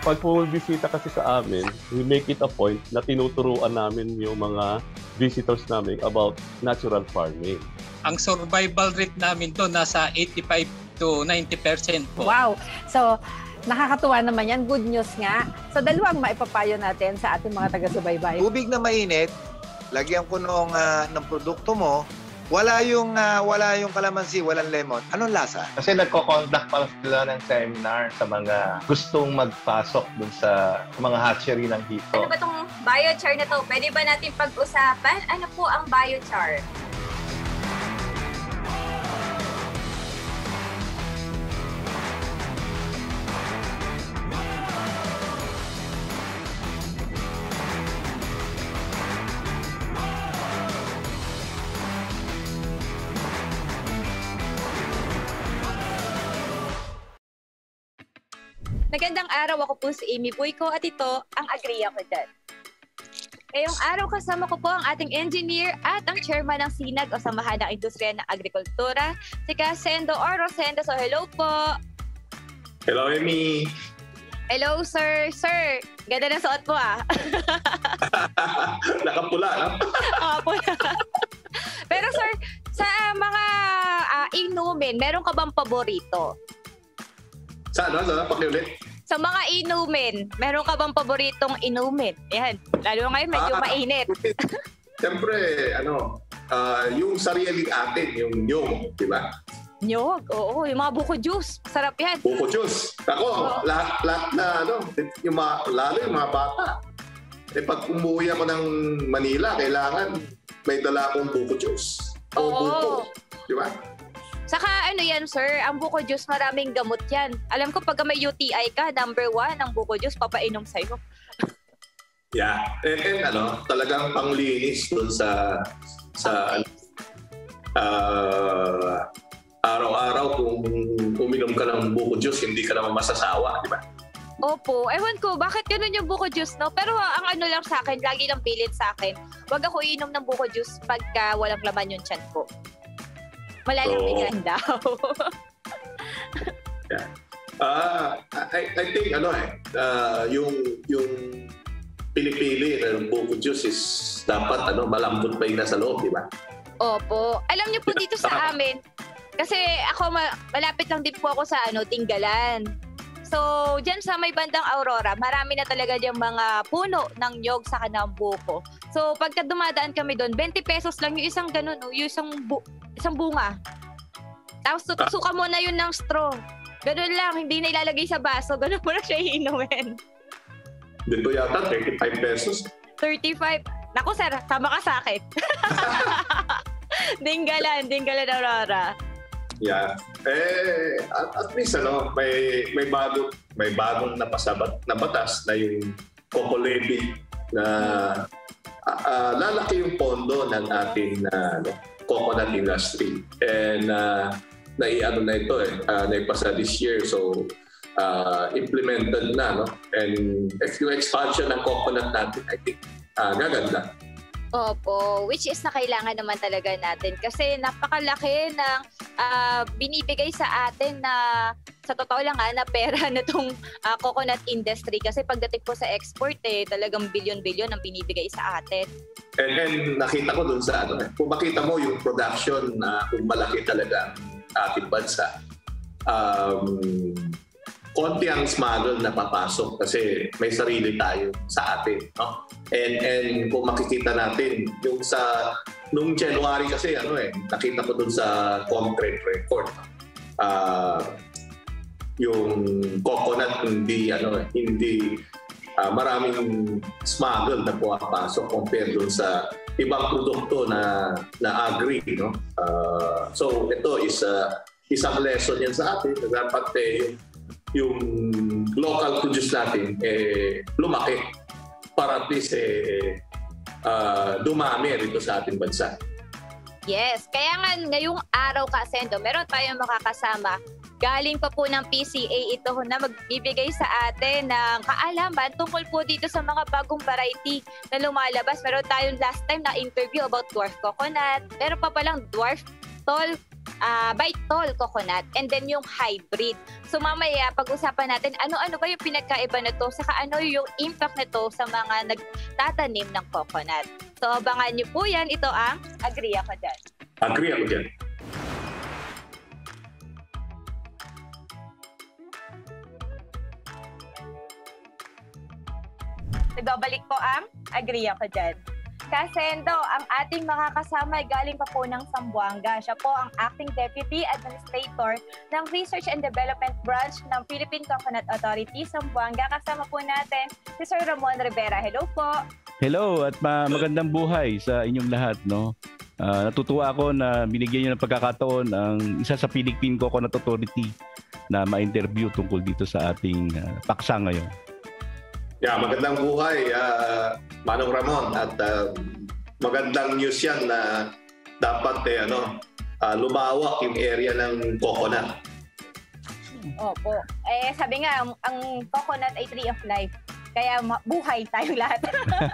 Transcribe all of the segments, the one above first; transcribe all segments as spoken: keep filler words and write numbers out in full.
pag pumibisita kasi sa amin, we make it a point na tinuturuan namin yung mga visitors namin about natural farming. Ang survival rate namin to nasa eighty-five to ninety percent po. Wow! So, nakakatuwa naman yan. Good news nga. So, dalawang maipapayo natin sa ating mga taga-subaybay. Tubig na mainit, lagyan ko nung, uh, ng produkto mo, wala yung uh, wala yung kalamansi, walang lemon. Anong lasa? Kasi nagko-conduct pa sila ng seminar sa mga gustong magpasok dun sa mga hatchery ng hito. Ano ba itong biochar na to? Pwede ba natin pag-usapan? Ano po ang biochar? Magandang araw, ako po si Amy Boyko at ito ang Agriya ko dyan. Ngayong araw kasama ko po ang ating engineer at ang chairman ng SINAG o Samahan ng Industriya ng Agrikultura, si Sendo Oro Sendo. So hello po! Hello, Amy! Hello, sir! Sir, ganda na suot po ah! Nakapula, no? Nakapula. Pero sir, sa mga uh, inumin, meron ka bang paborito? Sa ano? Sa pakiulit? Sa mga inumin, meron ka bang paboritong inumin? Yan. Lalo ngayon, medyo ah, mainit. Siyempre, ano, uh, yung sariling atin, yung nyog, di ba? Nyog? Oo, yung mga buko juice. Sarap yan. Buko juice. Ako, oh. lahat, lahat na, ano, yung mga, lalo yung mga bata. Eh, pag umuwi ako ng Manila, kailangan may dala akong buko juice. O Oo. buko. Di ba? Saka ano yan, sir, ang buko juice maraming gamot yan. Alam ko pag may U T I ka, number one, ang buko juice papainom sa'yo. Yeah. And, and ano, talagang panglinis dun sa sa uh, araw-araw kung uminom ka ng buko juice, hindi ka naman masasawa, di ba? Opo. Ewan ko, bakit ganun yung buko juice, no? Pero ang ano lang sa akin, lagi lang pilit sa akin, wag ako inom ng buko juice pagka walang laman yung tiyan ko. Malalamigan so, daw. yeah. Uh, I, I think ano eh, uh, yung yung pinipili ng buko juice is dapat ano malambot pa yung nasa loob, di ba? Opo. Alam niyo po dito sa amin, kasi ako ma- malapit lang din po ako sa ano Tinggalan. So, diyan sa may bandang Aurora, marami na talaga diyang mga puno ng nyog sa kanang buko. So, pagka dumadaan kami doon, twenty pesos lang yung isang ganun, no? Yung isang, bu- isang bunga. Tapos, suka mo na yun ng straw. Ganun lang, hindi na ilalagay sa baso. Ganun mo na siya iinumin. Dito yata, thirty-five pesos. thirty-five. Naku, sir, tama ka sa akin. Dinggalan, Dinggalan Aurora. Yeah. Eh, at, at least ano, may may bago may bagong napasabat na batas na yung Coco Levy na uh, uh, lalaki yung pondo ng ating uh, coconut industry. And uh, nai-ano na ito eh, uh, naipasa this year. So, uh, implemented na, no? And yung expansion ng coconut natin, I think, uh, gaganda. Opo, which is na kailangan naman talaga natin kasi napakalaki ng uh, binibigay sa atin na sa totoo lang ha, na pera na itong uh, coconut industry kasi pagdating po sa export eh, talagang bilyon-bilyon ang binibigay sa atin. And then nakita ko dun sa ano, kung makita mo yung production na kung malaki talaga ang ating bansa, um, konti ang smuggle na papasok kasi may sarili tayo sa atin, no? And and kung makikita natin yung sa nung January kasi ano eh nakita ko dun sa Comtrade record uh, yung coconut hindi ano eh, hindi uh, maraming smuggle na pumapasok compare dun sa ibang produkto na na agri, no? Uh, so ito is uh, isang lesson yan sa atin na dapat eh, yung yung local produce natin eh, lumaki para at least eh, uh, dumami rito sa ating bansa. Yes, kaya nga ngayong araw ka, Sendo, meron tayong makakasama. Galing pa po ng P C A ito na magbibigay sa atin ng kaalaman tungkol po dito sa mga bagong variety na lumalabas. Meron tayong last time na interview about dwarf coconut. Meron pa palang dwarf tall uh, Baitol coconut, and then yung hybrid. So mamaya pag-usapan natin ano-ano ba yung pinagkaiba nito, saka ano yung impact nito sa mga nagtatanim ng coconut. So abangan niyo po yan. Ito ang Agree Ako Dyan. Agree ako dyan. Nagbabalik po ang Agree Ako Dyan. Kasendo, ang ating makakasama ay galing pa po ng Zamboanga. Siya po ang Acting Deputy Administrator ng Research and Development Branch ng Philippine Coconut Authority, Zamboanga. Kasama po natin si Sir Ramon Rivera. Hello po. Hello at ma- magandang buhay sa inyong lahat, no? Uh, natutuwa ako na binigyan niyo ng pagkakataon ang isa sa Philippine Coconut Authority na ma-interview tungkol dito sa ating uh, paksa ngayon. Yeah, magandang buhay, uh, Manong Ramon, at uh, magandang news yan na dapat eh, ano, uh, lumawak yung area ng coconut. Opo. Eh, sabi nga, ang, ang coconut ay tree of life. Kaya ma- buhay tayong lahat.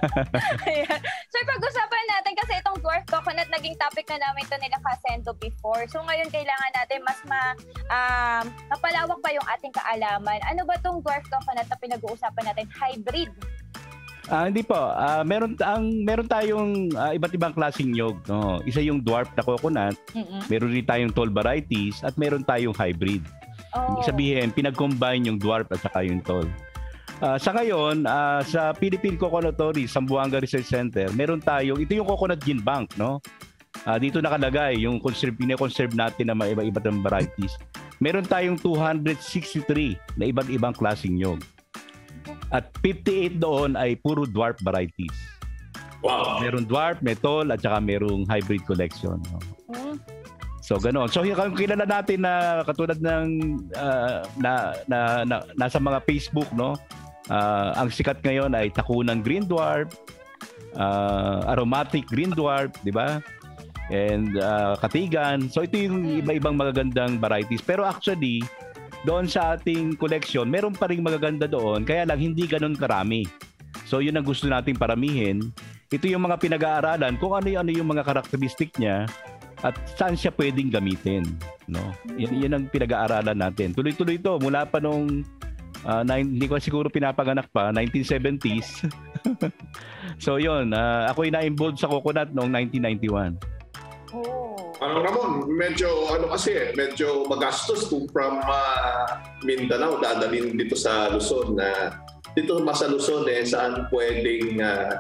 So, pag-usapan natin kasi itong dwarf coconut, naging topic na namin ito nila Kasendo before. So, ngayon kailangan natin mas ma, um, mapalawak pa yung ating kaalaman. Ano ba itong dwarf coconut na pinag-uusapan natin? Hybrid? Ah, hindi po. Ah, meron ang meron tayong ah, iba't ibang klaseng nyog, no. Isa yung dwarf na coconut, Mm-mm. meron rin tayong tall varieties at meron tayong hybrid. Oh. Ibig sabihin, pinag-combine yung dwarf at saka yung tall. Uh, sa ngayon, uh, sa Philippine Coconut Authority, Zamboanga Research Center, meron tayong, ito yung coconut gene bank, no? Uh, dito nakalagay yung conserve, pina-conserve natin na mga iba-iba ng varieties. Meron tayong two hundred sixty-three na iba't ibang klaseng nyog. At fifty-eight doon ay puro dwarf varieties. Wow! Meron dwarf, may tall, at saka merong hybrid collection. No? Mm. So ganoon. So yung kilala natin na katulad ng uh, na, na, na nasa mga Facebook, no. Uh, ang sikat ngayon ay takunang green dwarf, uh, aromatic green dwarf, di ba? And uh, katigan. So ito yung iba-ibang magagandang varieties. Pero actually, doon sa ating collection, meron pa ring magaganda doon, kaya lang hindi ganoon karami. So yun ang gusto nating paramihin. Ito yung mga pinag-aaralan kung ano yung, ano yung mga karakteristik niya at saan siya pwedeng gamitin, no? Yan, yan ang pinag-aaralan natin. Tuloy-tuloy ito mula pa nung uh, nine, hindi ko siguro pinapanganak pa, nineteen seventies. So yun, uh, ako ay na-involved sa coconut noong nineteen ninety-one. Oh. Ano Ramon, medyo ano kasi eh, medyo magastos kung from uh, Mindanao dadalhin dito sa Luzon na dito mas sa Luzon eh saan pwedeng uh,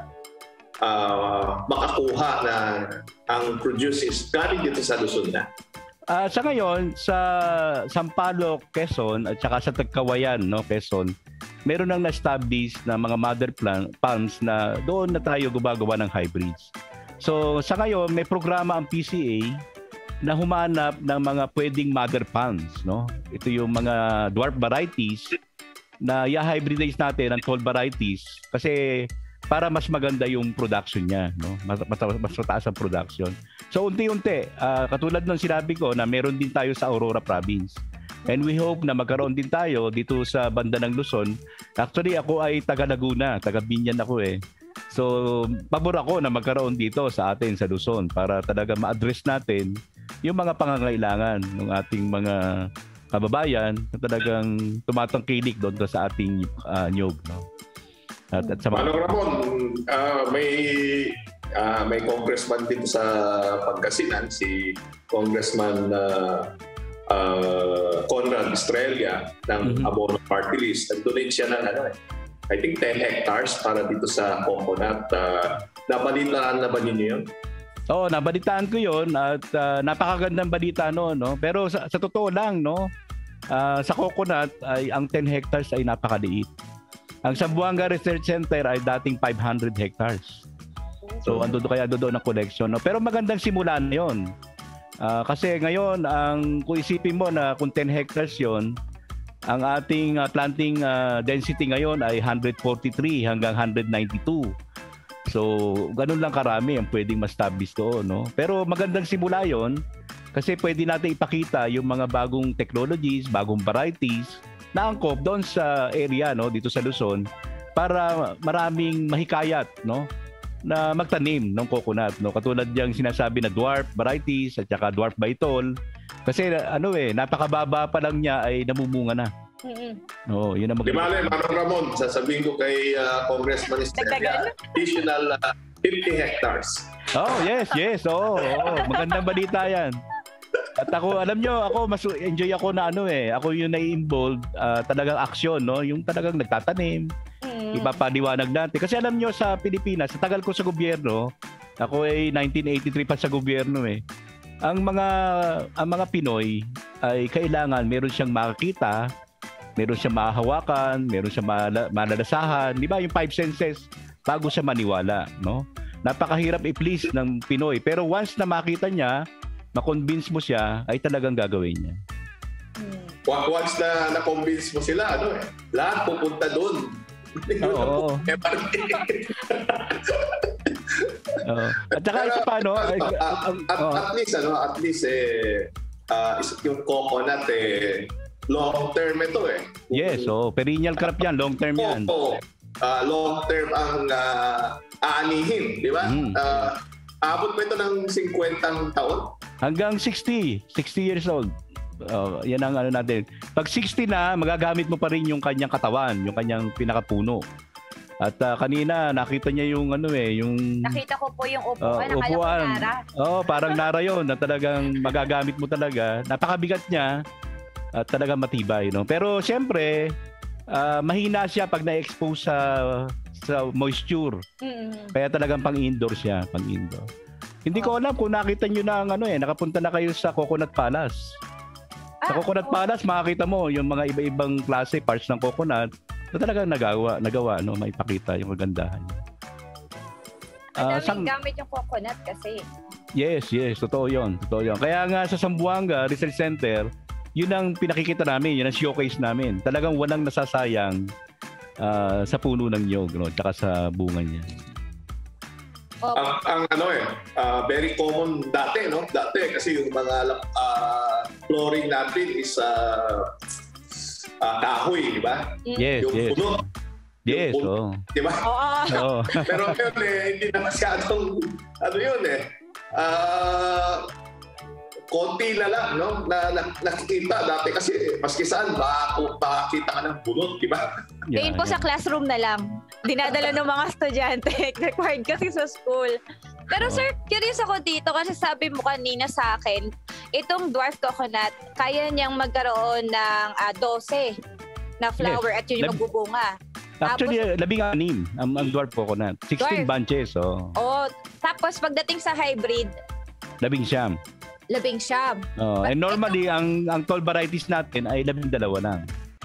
uh, makakuha na ang produce is galing dito sa Luzon na. Uh, sa ngayon, sa Sampaloc, Quezon at saka sa Tagkawayan, no, Quezon, meron nang na-establish na mga mother plant, palms na doon na tayo gumagawa ng hybrids. So sa ngayon, may programa ang P C A na humanap ng mga pwedeng mother palms, no? Ito yung mga dwarf varieties na i-hybridize natin ang tall varieties kasi para mas maganda yung production niya, no? Mas, mas, mas mataas ang production. So unti-unti, uh, katulad ng sinabi ko na meron din tayo sa Aurora Province. And we hope na magkaroon din tayo dito sa banda ng Luzon. Actually, ako ay taga Laguna, taga Binyan ako eh. So, pabor ako na magkaroon dito sa atin sa Luzon para talaga ma-address natin yung mga pangangailangan ng ating mga kababayan na talagang tumatangkilik doon sa ating uh, nyog, no? At, at sa Manong Ramon, uh, may uh, may congressman dito sa Pangasinan, si Congressman uh, uh, Conrad Estrella ng mm-hmm. Abono Party List. Nag-donate siya ng ano, I think ten hectares para dito sa coconut. Uh, nabalitaan na ba ninyo yun? Oo, nabalitaan ko yun at uh, napakagandang balita no, no? Pero sa, sa totoo lang, no, uh, sa coconut ay ang ten hectares ay napakaliit. Ang Zamboanga Research Center ay dating five hundred hectares. So ando do kaya doon ang collection, no? Pero magandang simula na 'yon. Uh, kasi ngayon ang kung isipin mo na kung ten hectares 'yon, ang ating uh, planting uh, density ngayon ay one hundred forty-three hanggang one hundred ninety-two. So ganun lang karami ang pwedeng ma-establish doon, no? Pero magandang simula 'yon kasi pwede natin ipakita yung mga bagong technologies, bagong varieties na angkop doon sa area, no, dito sa Luzon para maraming mahikayat, no, na magtanim ng coconut, no, katulad yang sinasabi na dwarf varieties at saka dwarf baitol Kasi ano eh, napakababa pa lang niya ay namumunga na. Mm-hmm. Oo, yun ang Di maganda. ba, Manong Ramon, sasabihin ko kay uh, Congressman Estrella, additional uh, fifty hectares. Oh, yes, yes. Oo, oo. Magandang balita yan. At ako, alam nyo, ako mas enjoy ako na ano eh. Ako yung nai-involved, uh, talagang aksyon, no? Yung talagang nagtatanim, mm. ipapaliwanag natin. Kasi alam nyo sa Pilipinas, sa tagal ko sa gobyerno, ako ay nineteen eighty-three pa sa gobyerno eh. Ang mga ang mga Pinoy ay kailangan meron siyang makakita, meron siyang mahahawakan, meron siyang mala- malalasahan, di ba? Yung five senses bago siya maniwala, no? Napakahirap i-please ng Pinoy. Pero once na makita niya, ma-convince mo siya, ay talagang gagawin niya. Once na na-convince mo sila, ano eh, lahat pupunta doon. Oo. Oo. At saka isa pa, no? At, at, at least, ano, at least, eh, uh, yung coconut, eh, long term ito eh. Yes, oh, perennial crop yan, long term yan. Oo, uh, long term ang uh, aanihin, di ba? Mm. Uh, abot mo ito ng fifty taon? Hanggang sixty, sixty years old. Uh, yan ang ano natin. Pag sixty na, magagamit mo pa rin yung kanyang katawan, yung kanyang pinakapuno. At uh, kanina nakita niya yung ano eh, yung nakita ko po yung upuan, uh, nakala ko upuan. nara. Oh, parang nara 'yon na talagang magagamit mo talaga. Napakabigat niya at talagang matibay, no. Pero siyempre, uh, mahina siya pag na-expose sa sa moisture. Mm-hmm. Kaya talagang pang-indoor siya, pang-indoor. Hindi ko alam kung nakita niyo na ang ano eh, nakapunta na kayo sa Coconut Palace. Sa ah, Coconut oh. Palace, makakita mo yung mga iba-ibang klase parts ng coconut na talagang nagawa, nagawa, no, maipakita yung kagandahan niya. Uh, Ang daming gamit yung coconut kasi. Yes, yes, totoo yun, totoo yun. Kaya nga sa Zamboanga Research Center, yun ang pinakikita namin, yun ang showcase namin. Talagang walang nasasayang uh, sa puno ng niyog, no, tsaka sa bunga niya. Oh. Ang, ang ano eh, uh, very common dati, no? Dati kasi yung mga uh, flooring natin is uh, uh, kahoy, di ba? Yes, yung yes. puno. Yes, yung puno, oh. Di ba? Oh. Pero yun eh, hindi na masyadong, ano yun eh, uh, konti na lang, no? Na, na nakikita dati kasi maski saan makakita ka ng bunot, di ba? Ngayon yeah, po yeah. Sa classroom na lang. Dinadala ng mga estudyante. Required kasi sa school. Pero oh. Sir, curious ako dito kasi sabi mo kanina sa akin, itong dwarf coconut, kaya niyang magkaroon ng uh, twelve na flower yes. At yun yung Lab- magbubunga. Actually, tapos, labing anim ang, ang dwarf coconut. sixteen dwarf. Bunches. Oh. oh. Tapos pagdating sa hybrid, labing siyam. Labing siyam. Oh, and normally, ito, ang ang tall varieties natin ay labing dalawa lang.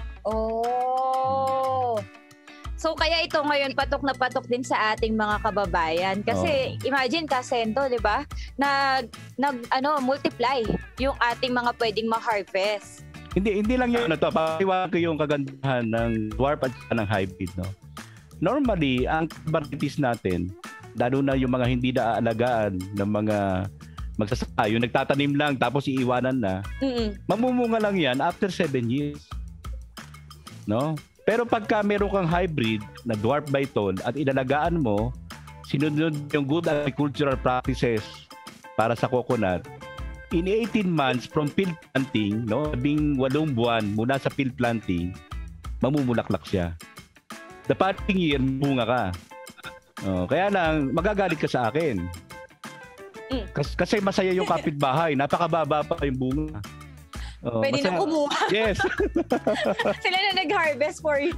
Oh. So, kaya ito ngayon patok na patok din sa ating mga kababayan. Kasi, oh. Imagine, Kasento, di ba? Nag, nag, ano, multiply yung ating mga pwedeng ma-harvest. Hindi, hindi lang yun na to. Paliwanag ko yung kagandahan ng dwarf at ng hybrid, no? Normally, ang varieties natin, lalo na yung mga hindi naaalagaan ng mga magsasaka, yung nagtatanim lang tapos iiwanan na, mm-mm. mamumunga lang yan after seven years. No? Pero pagka meron kang hybrid na dwarf by tall at inalagaan mo, sinunod yung good agricultural practices para sa coconut, in eighteen months from field planting, no, labing walong buwan mula sa field planting, mamumulaklak siya. The following year, bunga ka. Oh, kaya lang, magagalit ka sa akin. Kasi, kasi masaya yung kapitbahay. Napakababa pa yung bunga. Oh, pwede masaya. Na kumuha. Yes. Sila na nag-harvest for you.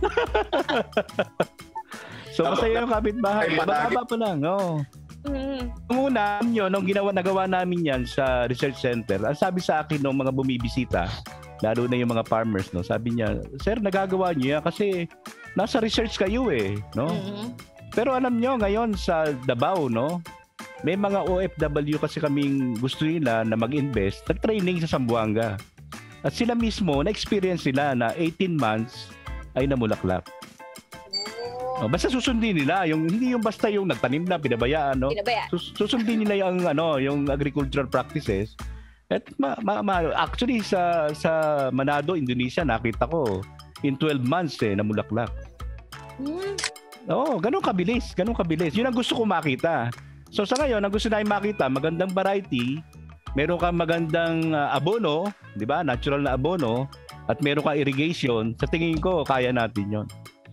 So, masaya yung kapitbahay. Bababa pa lang. Oh. Mm. Una, yun, nung ginawa, nagawa namin yan sa research center, ang sabi sa akin ng mga bumibisita, lalo na yung mga farmers, no, sabi niya, sir, nagagawa niyo yan kasi nasa research kayo eh. No? Mm-hmm. Pero alam nyo, ngayon sa Davao, no, may mga O F W kasi kaming gusto nila na mag-invest, nag-training sa Zamboanga. At sila mismo, na-experience nila na eighteen months ay namulaklak. Oh, basta susundin nila, yung hindi yung basta yung nagtanim na, pinabayaan, no? Pinabaya. Sus- susundin nila yung ano, yung agricultural practices. At ma, ma, ma actually sa sa Manado, Indonesia, nakita ko in twelve months eh namulaklak. Hmm. Oo, oh, ganun kabilis, ganun kabilis. Yun ang gusto ko makita. So sa ngayon, ang gusto namin makita, magandang variety meron kang magandang uh, abono, di ba? Natural na abono, at meron kang irrigation, sa tingin ko, kaya natin yon.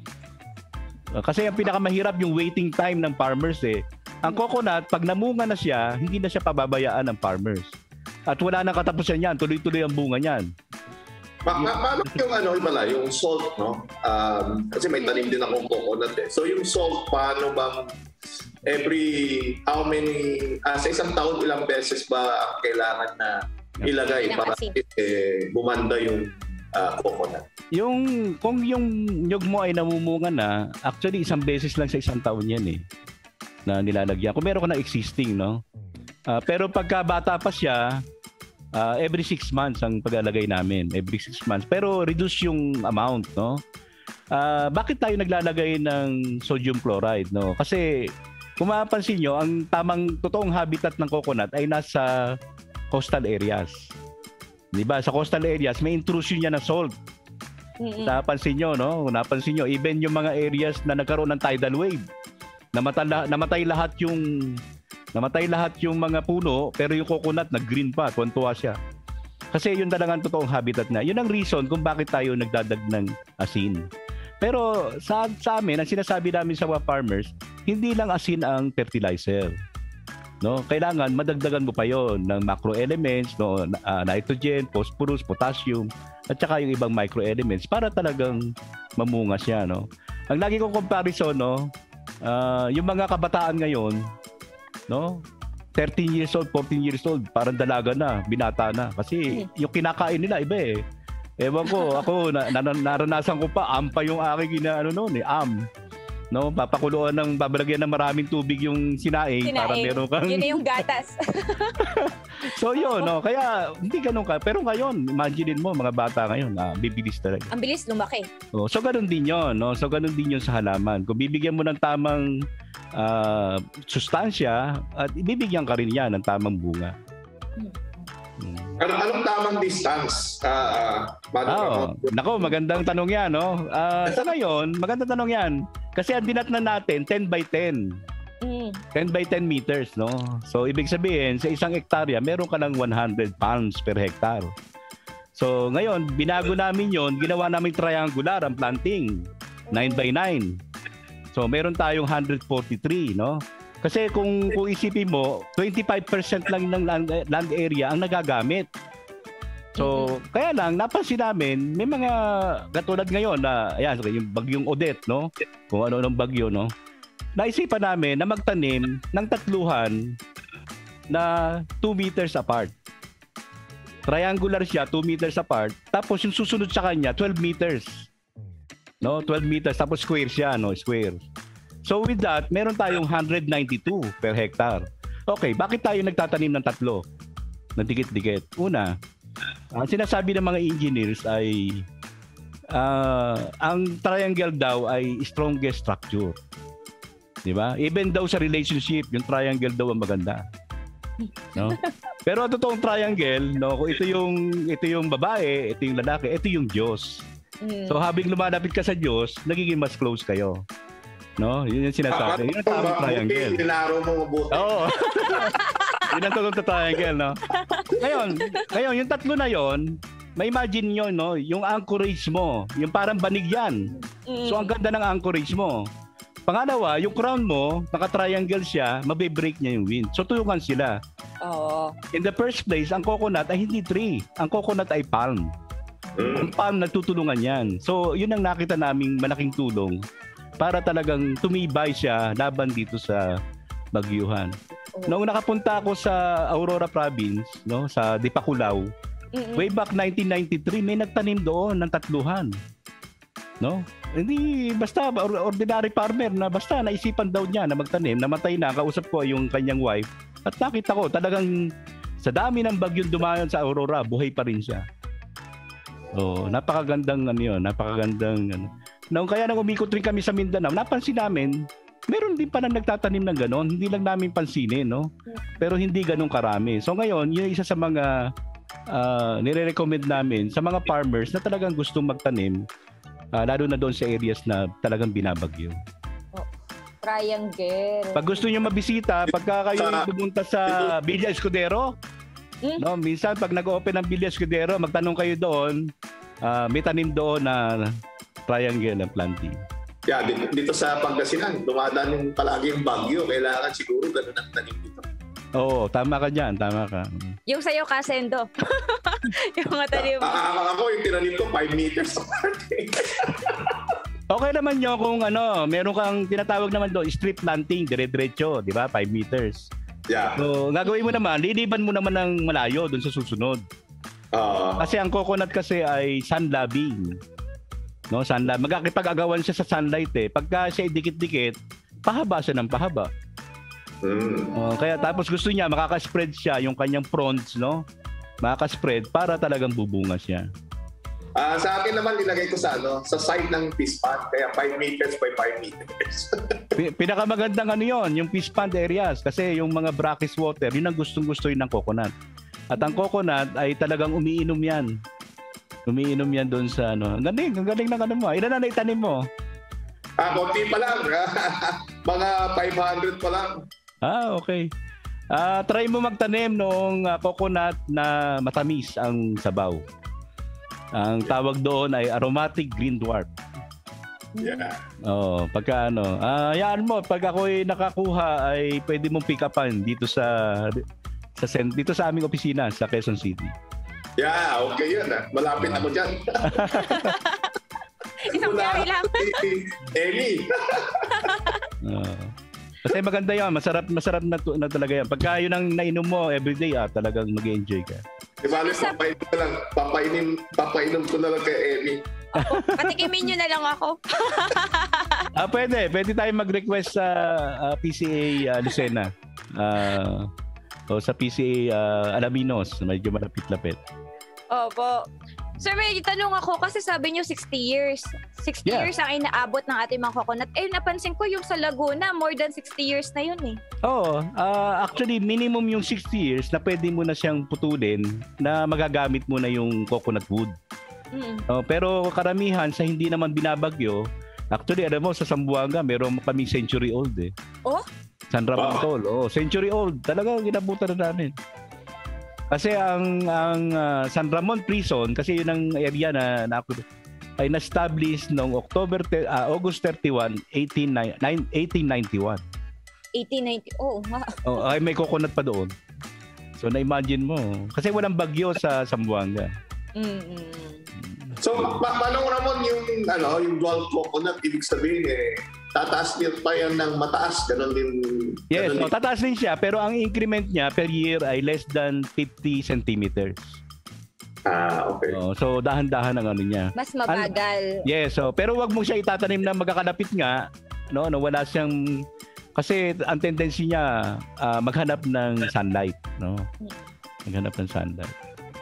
Uh, kasi ang pinakamahirap yung waiting time ng farmers eh. Ang coconut, pag namunga na siya, hindi na siya pababayaan ng farmers. At wala nang katapusan yan, tuloy-tuloy ang bunga niyan. Pa pa paano yung ano, pala, yung salt, no? Um, kasi may tanim din akong coconut eh. So yung salt, paano bang every, how many, uh, sa isang taon, ilang beses ba ang kailangan na ilagay para eh, bumanda yung uh, coconut? Yung, kung yung nyug mo ay namumunga na, actually isang beses lang sa isang taon yan eh, na nilalagyan. Kung meron ka na existing, no? Uh, pero pagka bata pa siya, Uh, every six months ang paglalagay namin. Every six months. Pero reduce yung amount, no? Uh, bakit tayo naglalagay ng sodium chloride, no? Kasi kung mapapansin nyo, ang tamang totoong habitat ng coconut ay nasa coastal areas. Di ba? Sa coastal areas, may intrusion niya ng salt. Mm-hmm. Napansin nyo, no? Napansin nyo, even yung mga areas na nagkaroon ng tidal wave, namatay, namatay lahat yung Namatay lahat yung mga puno, pero yung coconut nag-green pa, tuwan-tuwa siya. Kasi yun talagang totoong habitat na. Yun ang reason kung bakit tayo nagdadag ng asin. Pero sa, sa amin, ang sinasabi namin sa mga farmers, hindi lang asin ang fertilizer. No? Kailangan madagdagan mo pa yon ng macro elements, no? uh, nitrogen, phosphorus, potassium, at saka yung ibang micro elements para talagang mamunga siya. No? Ang lagi kong comparison, no? uh, yung mga kabataan ngayon, no? thirteen years old, fourteen years old, parang dalaga na, binata na. Kasi yung kinakain nila iba eh. Ewan ko, ako na, na, naranasan ko pa, am pa yung aking ina, ano noon eh, am. No, papakuluan ng babalagyan ng maraming tubig yung sinaing, sinaing. Para meron kang yun na yung gatas. So yun, no, kaya hindi ganun ka. Pero ngayon, imaginein mo mga bata ngayon, ah, bibilis talaga. Ang bilis lumaki. Oh, so ganun din 'yon, no. So ganun din 'yon sa halaman. Kung bibigyan mo ng tamang uh, sustansya, at ibibigyan ka rin niya ng tamang bunga. Hmm. Ano, anong tamang distance? Uh, oh, nako, magandang tanong yan, no? Uh, sa ngayon, magandang tanong yan. Kasi ang dinatnan natin, ten by ten. Mm. ten by ten meters, no? So, ibig sabihin, sa isang hektarya, meron ka ng one hundred pounds per hectare. So, ngayon, binago namin yon, ginawa namin triangular ang planting. nine by nine. So, meron tayong one hundred forty-three, no? Kasi kung, kung isipin mo, twenty-five percent lang ng land, land area ang nagagamit. So, mm-hmm. kaya lang, napansin namin, may mga katulad ngayon na, ayan, yung bagyong Odette, no? Kung ano-anong bagyo, no? Naisipan namin na magtanim ng tatluhan na two meters apart. Triangular siya, two meters apart. Tapos yung susunod sa kanya, twelve meters. No? twelve meters. Tapos square siya, no? Square. So with that, meron tayong one hundred ninety-two per hectare. Okay, bakit tayo nagtatanim ng tatlo? Ng dikit-dikit. Una, ang sinasabi ng mga engineers ay uh, ang triangle daw ay strongest structure. Di ba? Even daw sa relationship, yung triangle daw ang maganda. No? Pero ang totoong triangle, no, kung ito yung ito yung babae, ito yung lalaki, ito yung Diyos. Mm. So habang lumalapit ka sa Diyos, nagiging mas close kayo. No? Yun yung sinasabi. Yun ang tamang triangle. Tinaro mo mabuti. Oo. Yun ang totoong triangle, no? Ngayon, ngayon, yung tatlo na yon, may imagine nyo, no? Yung anchorage mo, yung parang banig yan. Mm. So ang ganda ng anchorage mo. Pangalawa, yung crown mo, naka-triangle siya, mabe-break niya yung wind. So tuyukan sila. Oo. In the first place, ang coconut ay hindi tree. Ang coconut ay palm. Mm. Ang palm, nagtutulungan yan. So yun ang nakita naming malaking tulong para talagang tumibay siya laban dito sa bagyuhan. Oh. Noong nakapunta ako sa Aurora Province, no, sa Dipakulaw, mm-mm. way back nineteen ninety-three, may nagtanim doon ng tatluhan. No? Hindi basta ordinary farmer na basta naisipan daw niya na magtanim, namatay na, kausap ko yung kanyang wife at nakita ko talagang sa dami ng bagyong dumayon sa Aurora, buhay pa rin siya. Oh, napakagandang ano yun, napakagandang ano. Noong kaya nang umikot rin kami sa Mindanao, napansin namin, meron din pa nang nagtatanim ng ganon, hindi lang namin pansinin, no? Pero hindi ganun karami. So ngayon, yun isa sa mga uh, nire-recommend namin sa mga farmers na talagang gustong magtanim, uh, lalo na doon sa areas na talagang binabagyo. Oh, triangle. Pag gusto niyo mabisita, pagka kayo pumunta sa Villa Escudero, Mm. No, minsan pag nag-open ng Villas Escudero, magtanong kayo doon, uh, may tanim doon na triangle na planting. Yeah, dito, dito sa Pangasinan, dumadaan yung palagi yung bagyo. Kailangan siguro ganun ang tanim dito. Oo, tama ka dyan, tama ka. Yung sa'yo, Kasendo. Yung mga tanim. A- ako yung tinanim ko five meters apart. Okay naman yun kung ano, meron kang tinatawag naman doon, strip planting, dire-diretso, di ba? five meters. Yeah. So, gagawin mo naman, liliban mo naman ng malayo doon sa susunod. Uh, Kasi ang coconut kasi ay sunlabbing. No, sunlight. Magkakipag-agawan siya sa sunlight eh. Pagka siya dikit-dikit, pahaba siya ng pahaba. mm. Oh, kaya tapos gusto niya makaka-spread siya yung kanyang fronds, no? Makaka-spread para talagang bubunga siya. Uh, sa akin naman nilagay ko sa ano, sa side ng fish pond, kaya five meters by five meters. P- pinakamagandang ano yon, yung fish pond areas kasi yung mga brackish water, yun ang gustong-gusto yun ng coconut. At ang coconut ay talagang umiinom yan. Umiinom yan doon sa ano. Ang galing, ang galing ng ano mo. Ilan na naitanim mo? Ah, konti pa lang. Mga five hundred pa lang. Ah, okay. Ah, try mo magtanim ng uh, coconut na matamis ang sabaw. Ang tawag doon ay aromatic green dwarf. Yeah. Oh, pagka ano, ah, yan mo pag ako'y nakakuha ay pwede mong pick upan dito sa sa dito sa aming opisina sa Quezon City. Yeah, okay yun ah. Malapit ako dyan. Isang biyahe lang. Amy. uh, kasi maganda yan. Masarap, masarap na, na talaga yan. Pagka yun ang nainom mo everyday, ah, talagang mag-enjoy ka. Di ba, papainom ko lang. Papainom, papainom ko na lang kay Amy. Ako, patikimin nyo na lang ako. ah, pwede. Pwede tayo mag-request sa uh, P C A uh, Lucena. Uh, o sa P C A uh, Alaminos. Medyo malapit-lapit. Opo. Sir, may tanong ako kasi sabi nyo sixty years. sixty Yeah. years ang inaabot ng ating mga coconut. Eh, napansin ko yung sa Laguna, more than sixty years na yun eh. Oo. Uh, actually, minimum yung sixty years na pwede mo na siyang putulin na magagamit mo na yung coconut wood. Mm. Uh, pero karamihan sa hindi naman binabagyo, actually, alam mo, sa Zamboanga, meron kami century old eh. Oh? San Ramon Tol. Oh, century old. Talaga ginabutan na namin. Kasi ang ang uh, San Ramon Prison, kasi yun ang area na, na ay na-establish noong October uh, August thirty-first, eighteen ninety-one. eighteen ninety. Oh, wow. Oh, ay may coconut pa doon. So na-imagine mo. Kasi walang bagyo sa Zamboanga. Mm-hmm. So, pa- paano Ramon yung, ano, yung dual coconut, ibig sabihin eh, tataas din pa yan ng mataas, ganun din. Yes, ganun oh, din. tataas din siya, pero ang increment niya per year ay less than fifty centimeters. Ah, okay. Oh, so dahan-dahan ang ano niya. Mas mabagal. Yes, so pero wag mo siya itatanim na magkakalapit nga, no, no wala siyang kasi ang tendency niya uh, maghanap ng sunlight, no. Maghanap ng sunlight.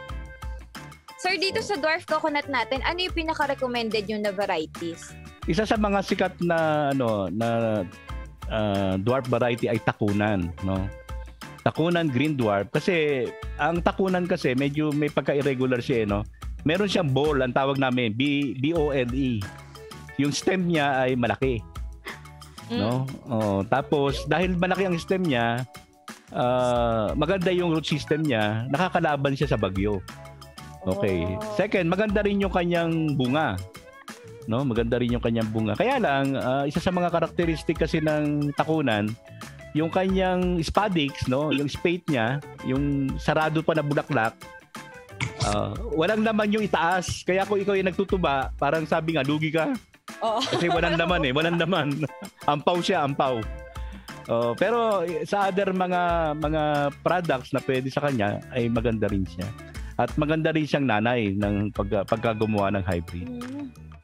Sir, dito sa dwarf coconut natin, ano yung pinaka-recommended yung na varieties? Isa sa mga sikat na ano na uh, dwarf variety ay takunan, no. Takunan green dwarf kasi ang takunan kasi medyo may pagka-irregular siya, eh, no. Meron siyang bole, ang tawag namin B B O L E. Yung stem niya ay malaki. Mm. No? Oh, tapos dahil malaki ang stem niya, uh, maganda yung root system niya, nakakalaban siya sa bagyo. Okay. Oh. Second, maganda rin yung kanyang bunga. No, maganda rin yung kanyang bunga. Kaya lang, uh, isa sa mga karakteristik kasi ng takunan, yung kanyang spadix, no, yung spate niya, yung sarado pa na bulaklak, uh, walang laman yung itaas. Kaya kung ikaw yung nagtutuba, parang sabi nga, lugi ka. Oo. Kasi walang laman eh, walang laman. Ampaw siya, ampaw. Uh, pero sa other mga mga products na pwede sa kanya, ay maganda rin siya. At maganda rin siyang nanay ng pag, pagkagawa ng hybrid. Mm.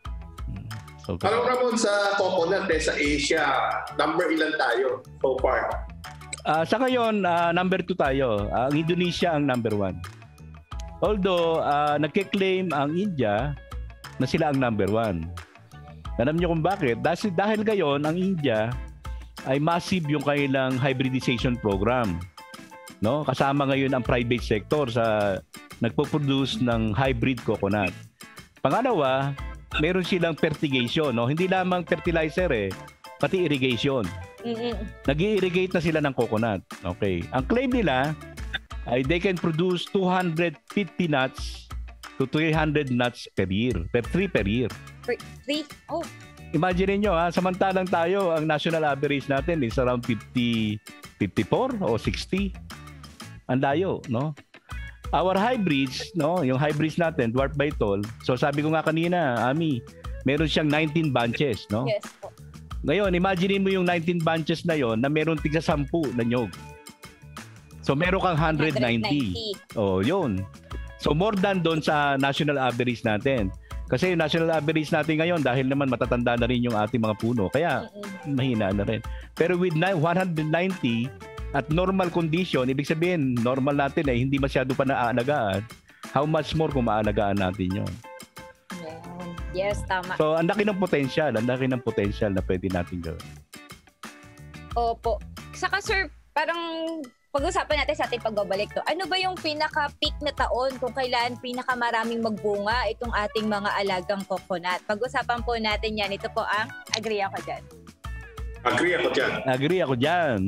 So, Parang Ramon, sa coconut eh, sa Asia, number ilan tayo so far? Uh, sa ngayon, uh, number two tayo. Uh, ang Indonesia ang number one. Although, uh, nagkiklaim ang India na sila ang number one. Alam niyo kung bakit? Dahil, dahil ngayon, ang India ay massive yung kanilang hybridization program. No? Kasama ngayon ang private sector sa nagpo-produce ng hybrid coconut. Pangalawa, meron silang fertigation, no? Hindi lamang fertilizer eh, pati irrigation. Mm-mm. Nag-i-irrigate na sila ng coconut. Okay. Ang claim nila, ay they can produce two hundred fifty nuts to three hundred nuts per year, per tree per year. Per tree? Oh. Imagine niyo ha, samantalang tayo, ang national average natin is around fifty, fifty-four o sixty. Ang layo, no? Our hybrids, no, yung hybrids natin, dwarf by tall. So sabi ko nga kanina, Ami, meron siyang nineteen bunches, no? Yes po. Ngayon, imagine mo yung nineteen bunches na yon na meron tigsa sampu na nyog. So meron kang one hundred ninety. Oh, yun. So more than doon sa national average natin. Kasi yung national average natin ngayon, dahil naman matatanda na rin yung ating mga puno, kaya mahina na rin. Pero with one hundred ninety, at normal condition, ibig sabihin, normal natin eh, hindi masyado pa naaalagaan. How much more kung maaalagaan natin yun? Yes, tama. So, ang laki ng potential, ang laki ng potential na pwede natin gawin. Opo. Saka sir, parang pag-usapan natin sa ating pagbabalik to. Ano ba yung pinaka-peak na taon kung kailan pinaka-maraming magbunga itong ating mga alagang coconut? Pag-usapan po natin yan. Ito po ang agree ako dyan. Agree ako dyan. Agree ako dyan.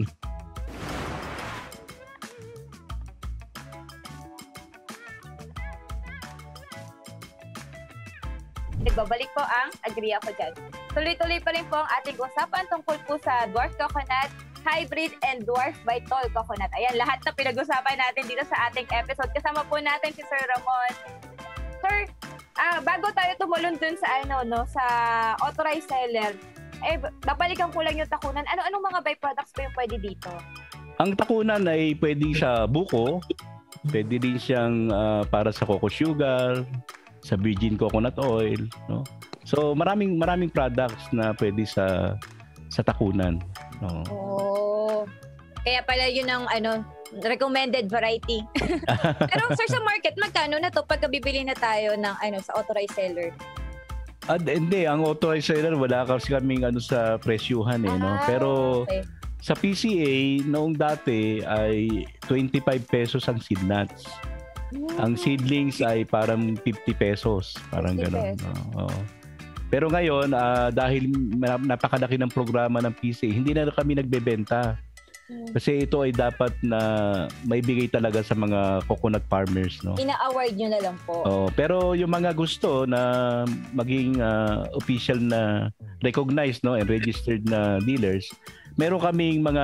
Nagbabalik po ang agree ako dyan. Tuloy-tuloy pa rin po ang ating usapan tungkol po sa dwarf coconut, hybrid, and dwarf by tall coconut. Ayan, lahat na pinag-usapan natin dito sa ating episode. Kasama po natin si Sir Ramon. Sir, ah, bago tayo tumulong dun sa ano, no, sa authorized seller, eh, babalikan ko lang yung takunan. Ano-anong mga byproducts pa yung pwede dito? Ang takunan ay pwede sa buko, pwede din siyang uh, para sa cocoa sugar, sa virgin coconut oil, no? So maraming maraming products na pwede sa sa takunan, no. Oh. Kaya pala yun ang ano, recommended variety. Pero sir, sa market magkano na to pagka bibili na tayo ng ano sa authorized seller? Ah, hindi, ang authorized seller wala kasi kaming ano sa presyuhan eh, no. Ah, Pero okay. Sa P C A noong dati ay twenty-five pesos ang seed nuts. Ang seedlings ay parang fifty pesos, parang gano'n. Oo. Pero ngayon, uh, dahil napakalaki ng programa ng P C A, hindi na kami nagbebenta. Kasi ito ay dapat na maibigay talaga sa mga coconut farmers, no? Ina-award nyo na lang po. Oh, pero yung mga gusto na maging uh, official na recognized, no, and registered na dealers, meron kaming mga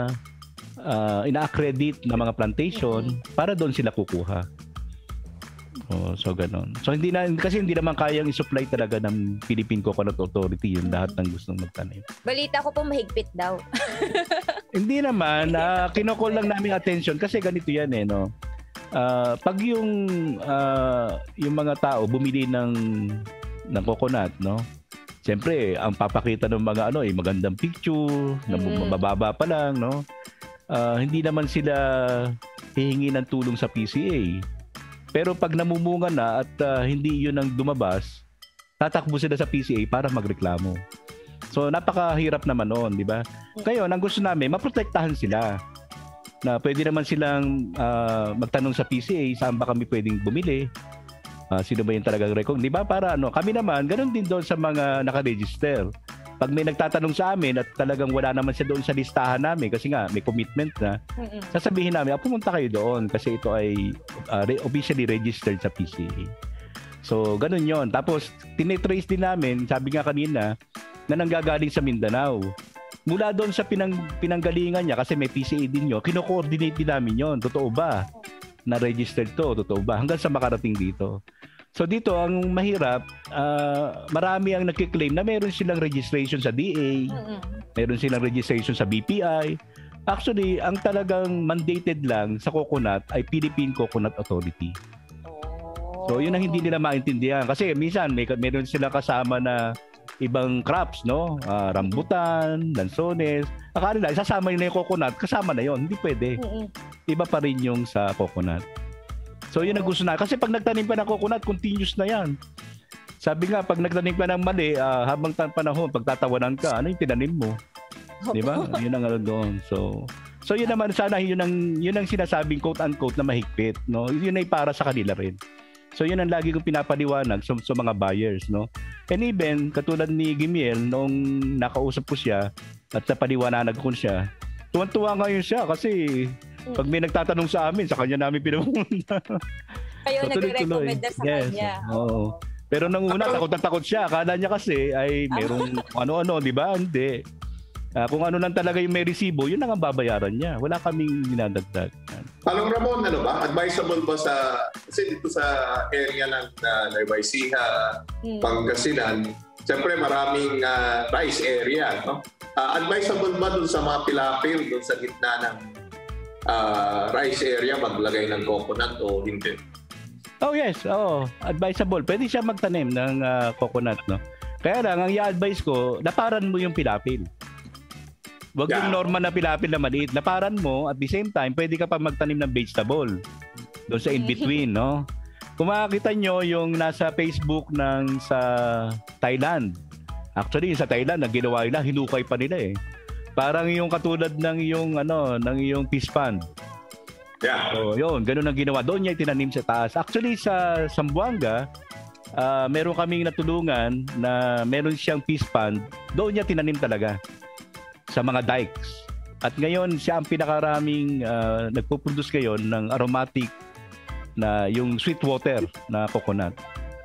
Uh, ina-accredit na mga plantation para doon sila kukuha. Oh, so ganoon. So hindi na kasi hindi naman kayang i-supply talaga ng Philippine Coconut Authority yung lahat ng gustong magtanim. Balita ko po mahigpit daw. Hindi naman, uh, kinokol lang namin attention kasi ganito yan eh, no. Uh, pag yung uh, yung mga tao bumili ng ng coconut, no. Siyempre, ang papakita ng mga ano ay eh, magandang picture, na mababa pa lang, no. Uh, hindi naman sila hihingi ng tulong sa P C A. Pero pag namumunga na at uh, hindi yun ang dumabas, tatakbo sila sa P C A para magreklamo. So napakahirap naman noon, di ba? Ngayon, ang gusto namin, maprotektahan sila. Na pwede naman silang uh, magtanong sa P C A, saan ba kami pwedeng bumili? Uh, sino ba yung talagang record? Di ba? Para ano, kami naman, ganun din doon sa mga nakaregister. Pag may nagtatanong sa amin at talagang wala naman siya doon sa listahan namin kasi nga may commitment na, Mm-mm. sasabihin namin, ah, pumunta kayo doon kasi ito ay uh, re- officially registered sa P C A. So, ganun yon. Tapos, tinitrace din namin, sabi nga kanina, na nanggagaling sa Mindanao. Mula doon sa pinang, pinanggalingan niya, kasi may P C A din yun, kino-coordinate din namin yon. Totoo ba? Na registered to, totoo ba? Hanggang sa makarating dito. So dito, ang mahirap, uh, marami ang nagkiklaim na meron silang registration sa D A, mm-hmm. meron silang registration sa B P I. Actually, ang talagang mandated lang sa coconut ay Philippine Coconut Authority. Oh. So yun ang hindi nila maintindihan. Kasi minsan, may, meron silang kasama na ibang crops, no? Uh, rambutan, lansones. Akala nila, isasama nila yung coconut, kasama na yon. Hindi pwede. Mm-hmm. Iba pa rin yung sa coconut. So yun ang gusto na. Kasi pag nagtanim pa ng coconut, continuous na yan. Sabi nga, pag nagtanim ka ng mali, uh, habang panahon, pagtatawanan ka, ano yung tinanim mo? Di ba? Yun ang ano doon. So, so yun naman, sana yun ang, yun ang sinasabing quote-unquote na mahigpit. No? Yun ay para sa kanila rin. So yun ang lagi kong pinapaliwanag sa, sa mga buyers. No? And even, katulad ni Gimiel, noong nakausap ko siya at napaliwanag ko siya, tuwan-tuwa ngayon siya kasi Pag may nagtatanong sa amin, sa kanya namin pinapunta. Kayo So, tuloy-tuloy. nagre-recommend na sa Yes. kanya. Oo. Pero nang una, takot na takot siya. Akala niya kasi ay merong ano-ano, di ba? Hindi. Ah, kung ano lang talaga yung may resibo, yun lang ang babayaran niya. Wala kaming dinadagdag. Palong Ramon, ano ba? Advisable ba sa, kasi dito sa area ng uh, Nueva Ecija, Hmm. Pangasinan, siyempre maraming uh, rice area, no? Uh, advisable ba dun sa mga pilapil, dun sa gitna ng uh, rice area, maglagay ng coconut o hindi? Oh yes, oo. Advisable. Pwede siya magtanim ng ah, coconut, no? Kaya lang, ang i-advise ko, laparan mo yung pilapil. Huwag Yeah. yung normal na pilapil na maliit. Laparan mo, at the same time, pwede ka pa magtanim ng vegetable. Doon sa in-between, no? Kung makakita nyo yung nasa Facebook ng sa Thailand. Actually, sa Thailand, ang ginawa nila, hinukay pa nila eh. Parang yung katulad ng yung, ano, ng yung fish pond. Yeah. So, yun, ganun ang ginawa. Doon niya itinanim sa taas. Actually, sa Zamboanga, ah, meron kaming natulungan na meron siyang fish pond. Doon niya tinanim talaga sa mga dikes. At ngayon, siya ang pinakaraming uh, nagpo-produce ngayon ng aromatic na yung sweet water na coconut.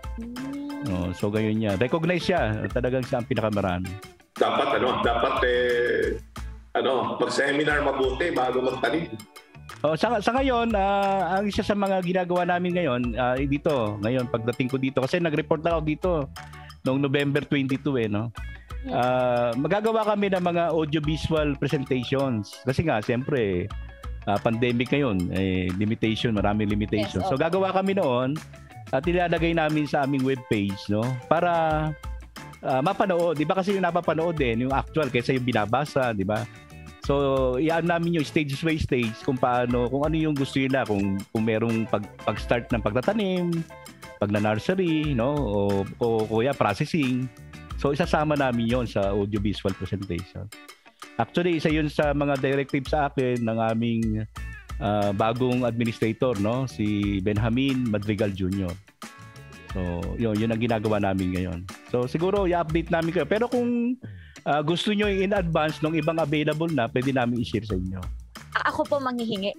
Oh, so, ganyan niya. Recognize siya. Talagang siya ang pinakamarami. Dapat, ano, dapat, eh, ano, mag-seminar mabuti bago magtanim. Oh, sa, sa ngayon, ah, ang isa sa mga ginagawa namin ngayon, ah, dito, ngayon, pagdating ko dito, kasi nag-report na ako dito noong November twenty-two, eh, no? Ah, magagawa kami ng mga audiovisual presentations. Kasi nga, siyempre, ah, pandemic ngayon, eh, limitation, maraming limitation. Yes, So, okay. gagawa kami noon at ilalagay namin sa aming webpage, no? Para ah, mapanood. Di ba kasi yung napapanood din, yung actual, kaysa yung binabasa, di ba? So, iyan namin yung stage by stage kung paano, kung ano yung gusto nila, kung, kung merong pag, pag-start ng pagtatanim, pag na nursery, no? O, o kuya, processing. So, isasama namin yon sa audiovisual presentation. Actually, isa yun sa mga directives sa akin ng aming ah, bagong administrator, no? Si Benjamin Madrigal Junior So, yun, yun ang ginagawa namin ngayon. So, siguro, i-update namin kayo. Pero kung ah, gusto nyo in advance ng ibang available na, pwede namin i-share sa inyo. A- Ako po manghihingi.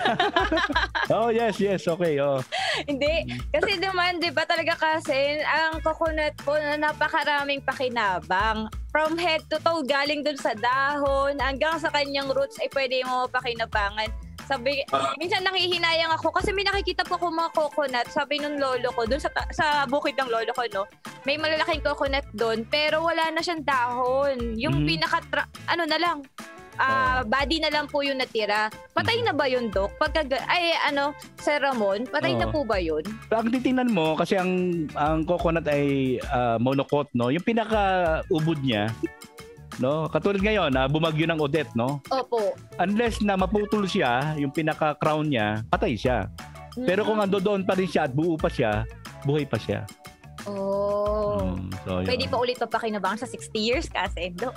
Oh, yes, yes. Okay, oh. Hindi. Kasi naman, di ba talaga kasi, ang coconut po na napakaraming pakinabang. From head to toe, galing dun sa dahon, hanggang sa kanyang roots, ay pwede mo pakinabangan. Sabi, minsan nanghihinayang ako kasi may nakikita po ako mga coconut. Sabi nung lolo ko, dun sa, ta- sa bukid ng lolo ko, no, may malalaking coconut doon, pero wala na siyang dahon. Yung Mhm. pinaka, ano na lang, ah body na lang po yung natira. Patay na ba yun, Doc? Pagka, ay, ano, Sir Ramon, patay na Oo. po ba yun? Ang titingnan mo, kasi ang ang coconut ay ah, monocot, no? Yung pinaka-ubod niya, no? Katulad ngayon, na bumagyo ng Odette, no? Opo. Unless na maputol siya, yung pinaka-crown niya, patay siya. Pero kung ando doon pa rin siya at buo pa siya, buhay pa siya. Oh. Mm, so, yun. Pwede pa ulit papakinabangan sa sixty years kasi, Doc.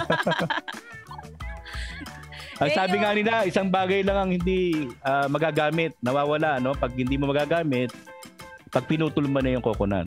Ang sabi Medyo- nga nila, isang bagay lang ang hindi ah, magagamit, nawawala, no? Pag hindi mo magagamit, pag pinutol mo na yung coconut.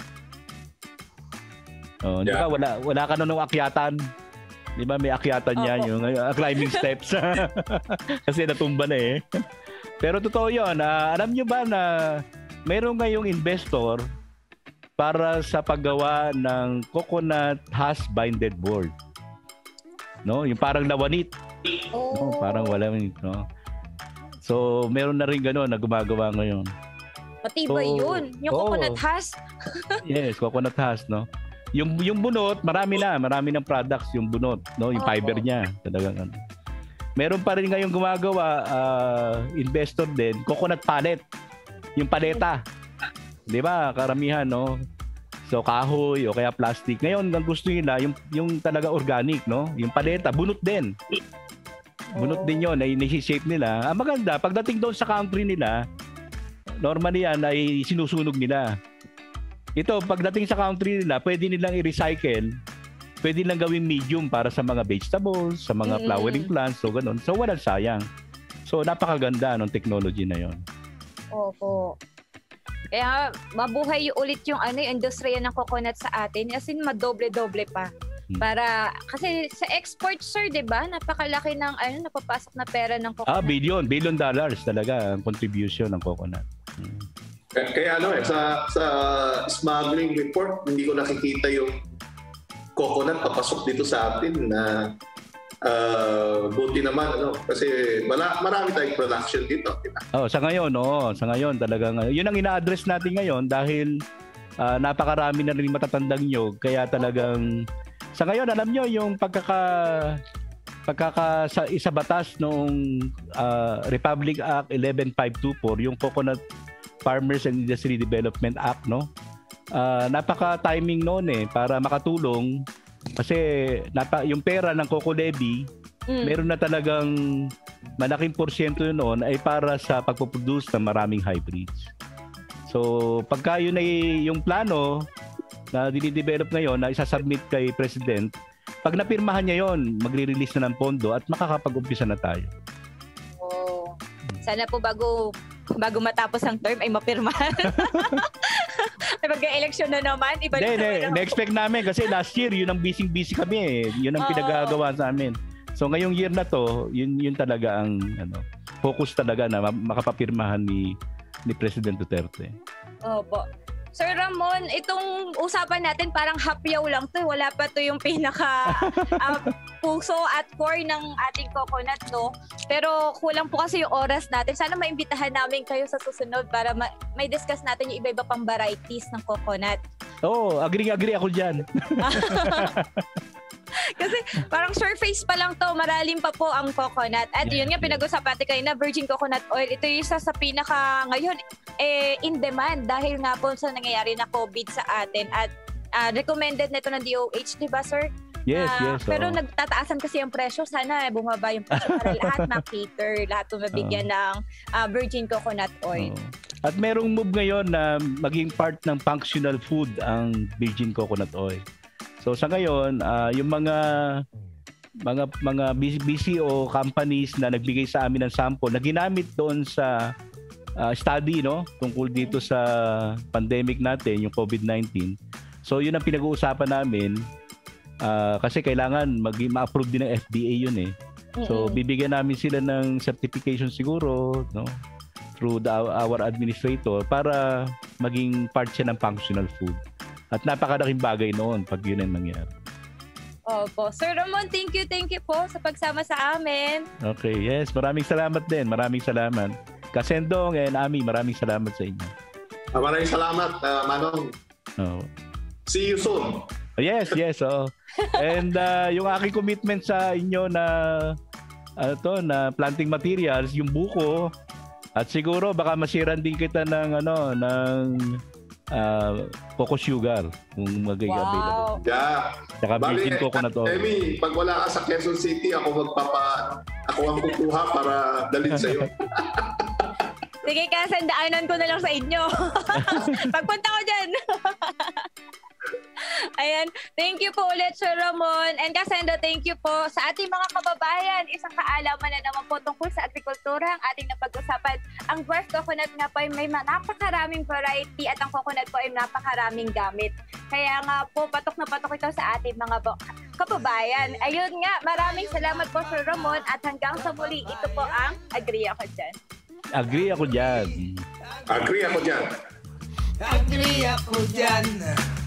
Oh, di ba Yeah. wala wala ka na nung akyatan. Di ba may akyatan niya Opo. yung uh, climbing steps. Kasi natumba na eh. Pero totoo 'yon. Ah, alam niyo ba na mayroong ngayong investor para sa paggawa ng coconut husk binded board. No, yung parang lawanit. No, parang wala no. So, meron na rin gano'n na gumagawa ngayon. Matibay So, yun. Yung oo. coconut husk. Yes, coconut husk, no. Yung yung bunot, marami na, marami ng products yung bunot, no, yung Oo. fiber niya, talagang ano. Meron pa rin ngayong gumagawa, ah, investor din, coconut pallet. Yung paleta. 'Di ba? Karamihan, no. So kahoy o kaya plastic. Ngayon, ang gusto nila yung yung talaga organic, no. Yung paleta, bunot din. Bunot din 'yon, ay ni-shape nila. Ang maganda, pagdating doon sa country nila, normally yan ay sinusunog nila. Ito, pagdating sa country nila, pwede nilang i-recycle. Pwede nilang gawing medium para sa mga vegetables, sa mga Mm. flowering plants, so ganun. So walang sayang. So napakaganda ng technology na 'yon. Opo. Kaya mabuhay ulit yung ano, yung industriya ng coconut sa atin. As in, madoble-doble pa. Para, kasi sa export, sir, di ba? Napakalaki ng, ano, napapasok na pera ng coconut. Ah, billion. Billion dollars talaga ang contribution ng coconut. Hmm. Kaya, kaya ano eh, sa, sa smuggling report, hindi ko nakikita yung coconut papasok dito sa atin na uh, buti naman, ano, kasi mala, marami tayong production dito. Diba? Oh, sa ngayon, oo. Sa ngayon, talagang, yun ang ina-address natin ngayon dahil uh, napakarami na rin matatandang nyog. Kaya talagang, sa ngayon, alam nyo, yung pagkaka, pagkaka sa, isa batas noong uh, Republic Act eleven five twenty-four, yung Coconut Farmers and Industry Development Act, no? Uh, napaka-timing noon eh, para makatulong. Kasi napa, yung pera ng Coco Levy, mm. meron na talagang malaking porsyento noon ay para sa pagpuproduce ng maraming hybrids. So, pagka yun ay yung plano na dinidevelop ngayon na isasubmit kay President, pag napirmahan niya yon, magre-release na ng pondo at makakapag-umpisa na tayo. Oh. Sana po bago bago matapos ang term ay mapirmahan. Ay mag-election na naman. Iba Hindi, na na-expect namin kasi last year yun ang busy-busy kami eh. Yun ang oh. pinagagawa sa amin. So ngayong year na to, yun yun talaga ang ano, focus talaga na makapapirmahan ni ni President Duterte. Opo. Sir Ramon, itong usapan natin parang hapyaw lang to. Wala pa to yung pinaka uh, puso at core ng ating coconut, no? Pero kulang po kasi yung oras natin. Sana maimbitahan namin kayo sa susunod para ma- may discuss natin yung iba-iba pang varieties ng coconut. Oo, oh, agree-agree ako dyan. Kasi parang surface pa lang to, maralim pa po ang coconut. At yeah, yun nga, pinag-usapan natin kayo na virgin coconut oil. Ito yung isa sa pinaka ngayon eh, in demand dahil nga po sa nangyayari na COVID sa atin. At uh, recommended nito ng D O H, di ba sir? Yes, uh, yes. Pero oh. nagtataasan kasi ang presyo. Sana bumaba yung presyo para lahat na-cater, lahat mabigyan oh. ng uh, virgin coconut oil. Oh. At merong move ngayon na maging part ng functional food ang virgin coconut oil. So sa ngayon, uh, yung mga mga mga B C O companies na nagbigay sa amin ng sample na ginamit doon sa uh, study, no, tungkol dito sa pandemic natin, yung COVID nineteen. So yun ang pinag-uusapan namin uh, kasi kailangan mag- ma-approve din ng F D A yun eh. So bibigyan namin sila ng certification siguro, no, through the, our administrator para maging part siya ng functional food. At napakalaking bagay noon pag yun ang nangyari. Opo. Sir Ramon, thank you, thank you po sa pagsama sa amin. Okay, yes. Maraming salamat din. Maraming salamat. Kasendong and Ami, maraming salamat sa inyo. Uh, maraming salamat, uh, Manong. Oh. See you soon. Oh, yes, yes. Oh. And uh, yung aking commitment sa inyo na ano to, na planting materials, yung buko, at siguro baka masiran din kita ng ano, ng Uh, coco sugar kung magiging wow. available. Yeah. Saka virgin coconut oil. Emi, pag wala ka sa Quezon City, ako magpapa ako ang kukuha para dalhin sa iyo. Sige, kasandaanan ko na lang sa inyo. Pagpunta ko dyan. Ayan. Thank you po ulit, Sir Ramon. And Kasendo, thank you po sa ating mga kababayan. Isang kaalaman na naman po tungkol sa agrikultura ang ating napag-usapan. Ang dwarf coconut nga po ay may napakaraming variety at ang coconut po ay napakaraming gamit. Kaya nga po, patok na patok ito sa ating mga kababayan. Ayun nga, maraming salamat po, Sir Ramon. At hanggang sa muli, ito po ang Agree Ako Dyan. Agree ako dyan. Agree ako dyan. Agree ako dyan.